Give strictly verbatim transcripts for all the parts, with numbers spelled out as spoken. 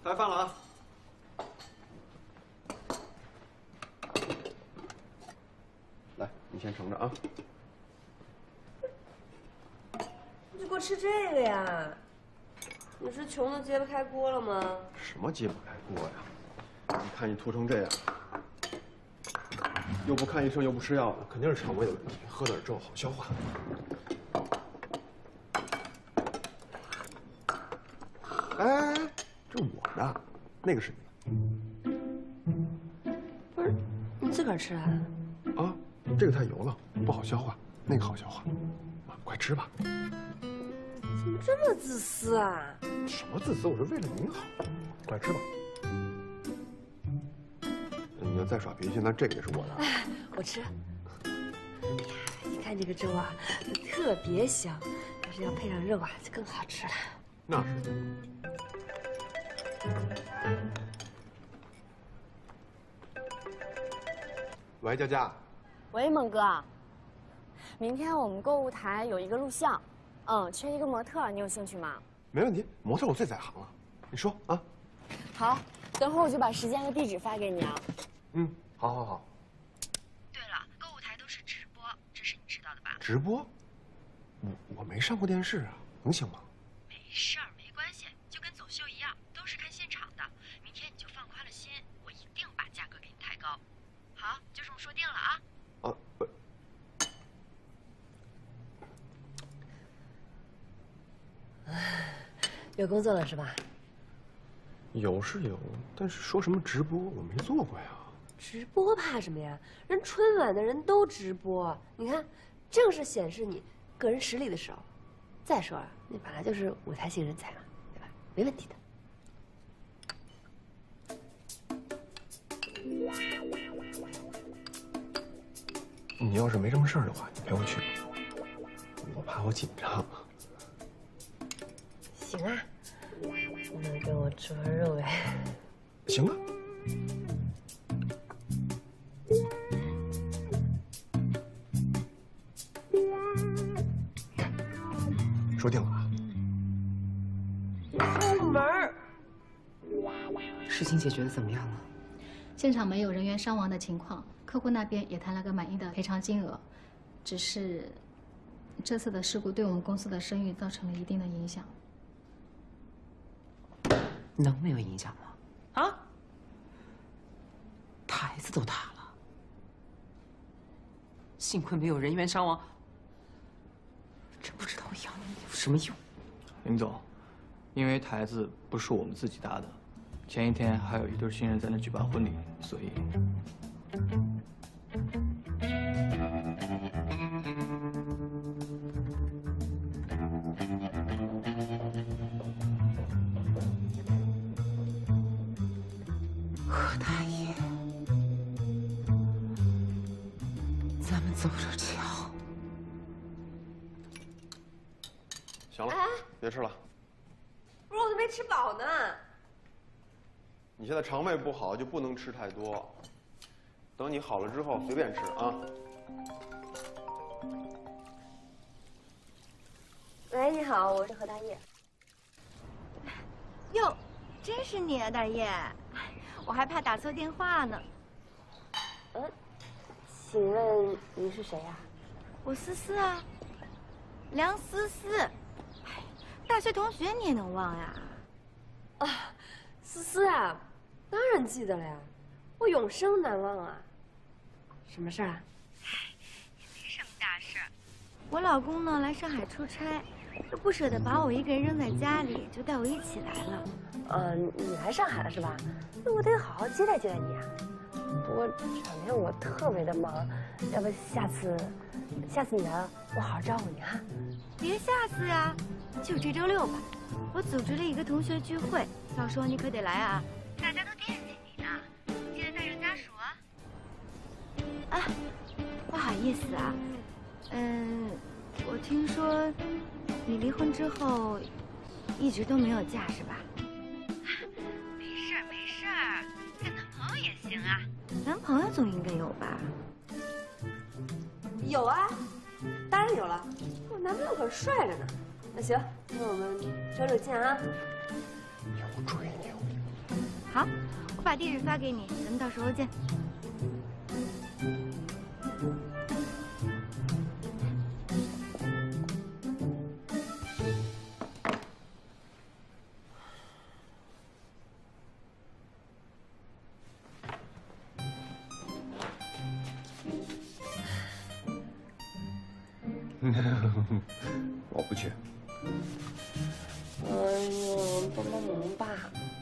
开饭了啊！来，你先盛着啊。 你就给我吃这个呀？你是穷的揭不开锅了吗？ 什么揭不开锅呀？你看你涂成这样，又不看医生又不吃药的，肯定是肠胃的问题。喝点粥好消化。哎，这我的，那个是你的。不是，你自个儿吃啊？ 啊，这个太油了，不好消化，那个好消化。啊，快吃吧。 怎么这么自私啊？ 什么自私？我是为了您好。快吃吧。你要再耍脾气，那这个也是我的。 哎，我吃。哎呀，你看这个粥啊，特别香，要是要配上肉啊，就更好吃了。 那是。喂，佳佳。 喂，猛哥。明天我们购物台有一个录像，嗯，缺一个模特，你有兴趣吗？ 没问题，模特我最在行了。你说啊。 好，等会儿我就把时间和地址发给你啊。 嗯，好，好，好。 对了，购物台都是直播，这是你知道的吧？ 直播？我我没上过电视啊，能行吗？ 没事儿，没关系，就跟走秀一样，都是看现场的。明天你就放宽了心，我一定把价格给你抬高。好，就这么说定了啊。 啊。呃有工作了是吧？ 有是有，但是说什么直播，我没做过呀。 直播怕什么呀？人春晚的人都直播，你看，正是显示你个人实力的时候。再说了，你本来就是舞台型人才嘛，对吧？没问题的。 你要是没什么事儿的话，你陪我去吧。我怕我紧张。 行啊，那跟我吃块肉呗。 行啊。说定了啊。 出门儿。 事情解决的怎么样了？ 现场没有人员伤亡的情况，客户那边也谈了个满意的赔偿金额，只是这次的事故对我们公司的声誉造成了一定的影响。 能没有影响吗？啊？台子都塌了，幸亏没有人员伤亡。真不知道我养你有什么用。 林总，因为台子不是我们自己搭的，前一天还有一对新人在那举办婚礼，所以。 何大爷，咱们走着瞧。 行了，别吃了。 不是，我都没吃饱呢。 你现在肠胃不好，就不能吃太多。等你好了之后，随便吃啊。 喂，你好，我是何大爷。 哟，真是你啊，大爷！我还怕打错电话呢。 嗯，请问您是谁呀？ 我思思啊，梁思思。哎，大学同学你也能忘呀？ 啊，思思啊，当然记得了呀，我永生难忘啊。什么事儿啊？ 也没什么大事儿。我老公呢来上海出差，又不舍得把我一个人扔在家里，就带我一起来了。 呃，你来上海了是吧？那我得好好接待接待你啊。不过这两天我特别的忙，要不下次，下次你来了，我好好招呼你哈。 别下次呀，就这周六吧。我组织了一个同学聚会，到时候你可得来啊！大家都惦记你呢，记得带上家属啊。啊，不好意思啊，嗯，我听说你离婚之后一直都没有嫁是吧？没事儿没事儿，干男朋友也行啊。男朋友总应该有吧？ 有啊，当然有了，我男朋友可帅着呢。那行，那我们周六见啊。 有追牛。 好，我把地址发给你，咱们到时候见。 我不去。 哎呦，帮帮忙吧！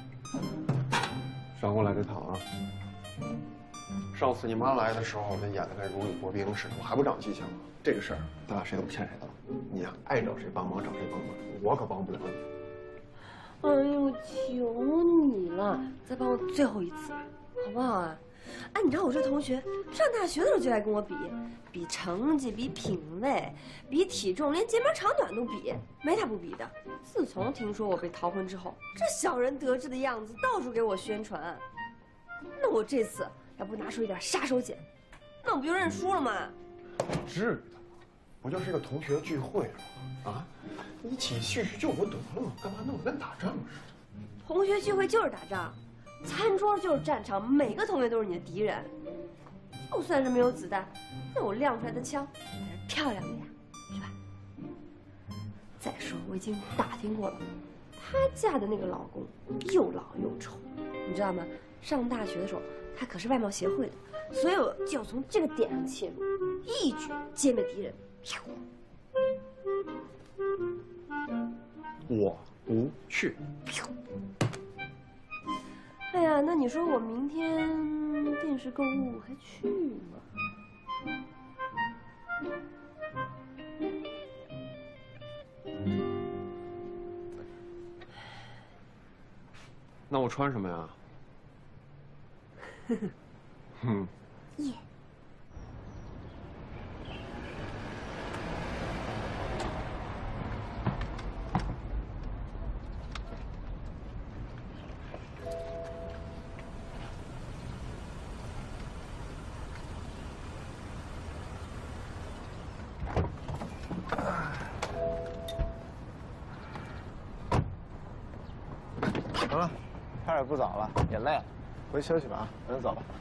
上过来这套啊！上次你妈来的时候，那演的跟如履薄冰似的，我还不长记性吗？这个事儿，咱俩谁都不欠谁的了。你呀，爱找谁帮忙找谁帮忙，我可帮不了你。 哎呦，求你了，再帮我最后一次，好不好啊？哎，你知道我这同学上大学的时候就爱跟我比，比成绩，比品味，比体重，连睫毛长短都比，没他不比的。自从听说我被逃婚之后，这小人得志的样子到处给我宣传。那我这次要不拿出一点杀手锏，那我不就认输了吗？ 至于的吗？不就是一个同学聚会吗？啊，一起叙叙旧不得了吗？干嘛弄得跟打仗似的？ 同学聚会就是打仗。餐桌就是战场，每个同学都是你的敌人。就算是没有子弹，那我亮出来的枪还是漂亮的呀，是吧？再说我已经打听过了，她嫁的那个老公又老又丑，你知道吗？上大学的时候，他可是外貌协会的，所以我就要从这个点上切入，一举歼灭敌人。 我不去。 哎呀，那你说我明天电视购物还去吗？ 那我穿什么呀？哼。 耶。 行了，天也不早了，也累了，回去休息吧啊，咱就走吧。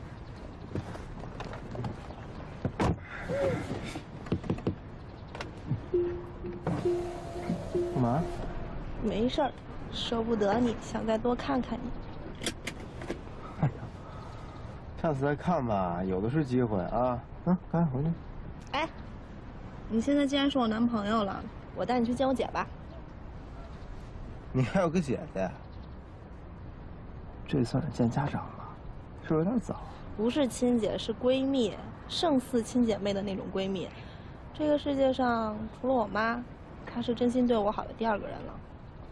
干嘛？ 没事儿，舍不得你，想再多看看你。 哎呀，下次再看吧，有的是机会啊。嗯，赶紧回去。 哎，你现在既然是我男朋友了，我带你去见我姐吧。 你还有个姐姐？这算是见家长了，是不是有点早？ 不是亲姐，是闺蜜，胜似亲姐妹的那种闺蜜。这个世界上除了我妈，她是真心对我好的第二个人了。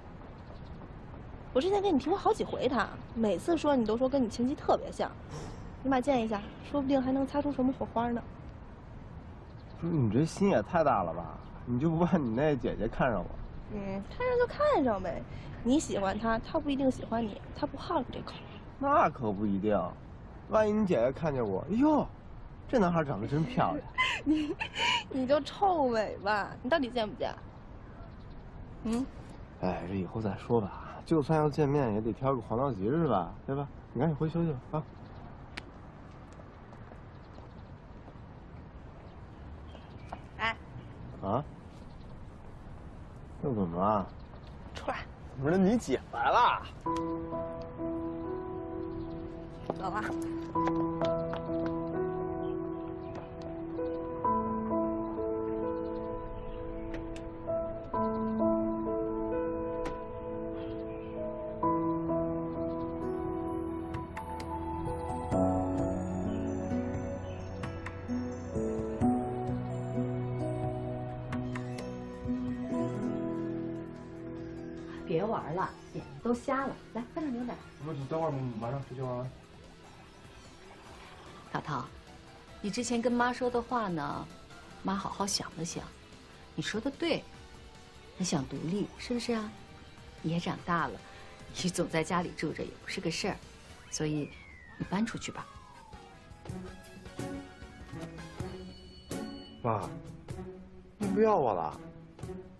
我之前跟你提过好几回她，每次说你都说跟你情敌特别像，你俩见一下，说不定还能擦出什么火花呢。 不是你这心也太大了吧？你就不怕你那姐姐看上我？ 嗯，看上就看上呗。你喜欢他，他不一定喜欢你，他不好你这口。 那可不一定，万一你姐姐看见我，哎呦，这男孩长得真漂亮， 你你就臭美吧，你到底见不见？嗯？ 哎，这以后再说吧。就算要见面，也得挑个黄道吉日吧，对吧？你赶紧回去休息吧啊。 哎。 啊？又怎么了？ 出来。 不是你姐来了。 走吧。 别玩了，眼睛都瞎了。来，喝点牛奶。 不是，你等会儿，马上睡觉啊。 淘淘，你之前跟妈说的话呢，妈好好想了想，你说的对，你想独立是不是啊？你也长大了，你总在家里住着也不是个事儿，所以你搬出去吧。 爸，你不要我了？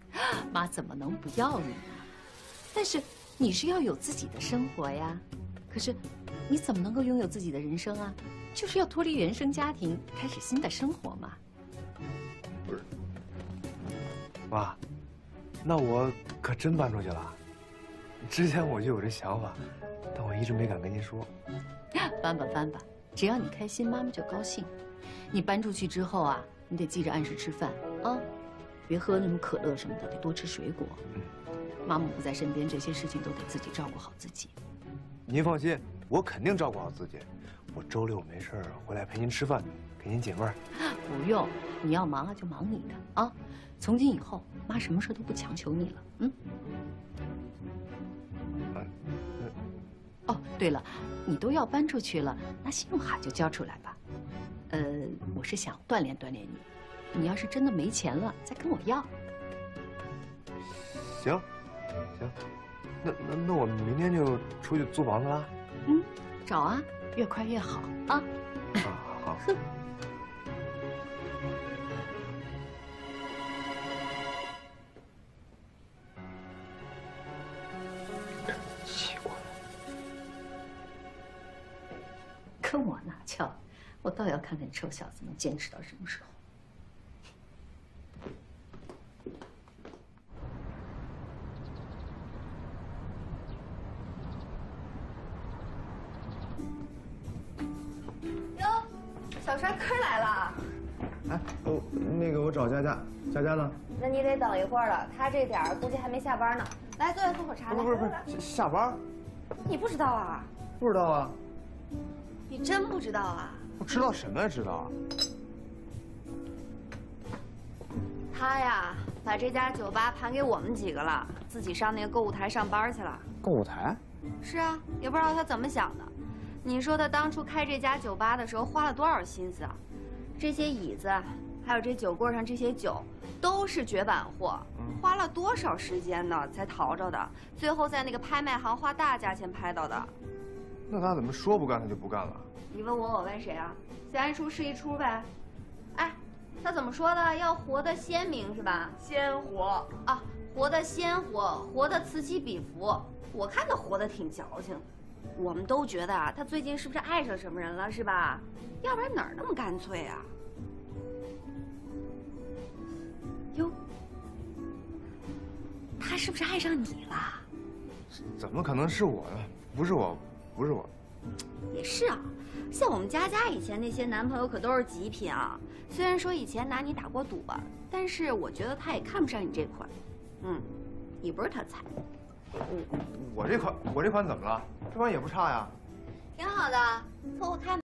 妈怎么能不要你呢？但是你是要有自己的生活呀。可可是，你怎么能够拥有自己的人生啊？就是要脱离原生家庭，开始新的生活嘛。 不是，妈，那我可真搬出去了。之前我就有这想法，但我一直没敢跟您说。 搬吧搬吧，只要你开心，妈妈就高兴。你搬出去之后啊，你得记着按时吃饭啊，别喝那么可乐什么的，得多吃水果。嗯，妈妈不在身边，这些事情都得自己照顾好自己。 您放心，我肯定照顾好自己。我周六没事回来陪您吃饭，给您解闷儿。 不用，你要忙啊就忙你的啊。从今以后，妈什么事都不强求你了。嗯。哦，对了，你都要搬出去了，那信用卡就交出来吧。呃，我是想锻炼锻炼你，你要是真的没钱了，再跟我要。 行，行，那那那我明天就出去租房子啦。 嗯，找啊，越快越好啊。 好好好。 跟我拿翘，我倒要看看你臭小子能坚持到什么时候。 哟，小帅哥来了。 哎，哦，那个我找佳佳，佳佳呢？ 那你得等一会儿了，他这点儿估计还没下班呢。来，坐下喝会儿茶。 不是不是不是，下班？ 你不知道啊？ 不知道啊。 你真不知道啊？ 我知道什么呀？知道啊。 他呀，把这家酒吧盘给我们几个了，自己上那个购物台上班去了。 购物台？ 是啊，也不知道他怎么想的。你说他当初开这家酒吧的时候花了多少心思啊？这些椅子，还有这酒柜上这些酒，都是绝版货，花了多少时间呢才淘着的？最后在那个拍卖行花大价钱拍到的。 那他怎么说不干他就不干了？ 你问我，我问谁啊？想一出是一出呗。哎，他怎么说的？要活得鲜明是吧？鲜活啊，活得鲜活，活得此起彼伏。我看他活得挺矫情。我们都觉得啊，他最近是不是爱上什么人了，是吧？要不然哪儿那么干脆啊？哟，他是不是爱上你了？ 怎么可能是我呢？不是我，不是我。 也是啊，像我们佳佳以前那些男朋友可都是极品啊。虽然说以前拿你打过赌吧，但是我觉得他也看不上你这款。嗯，你不是他菜。 我这款，我这款怎么了？这款也不差呀。 挺好的，凑合看。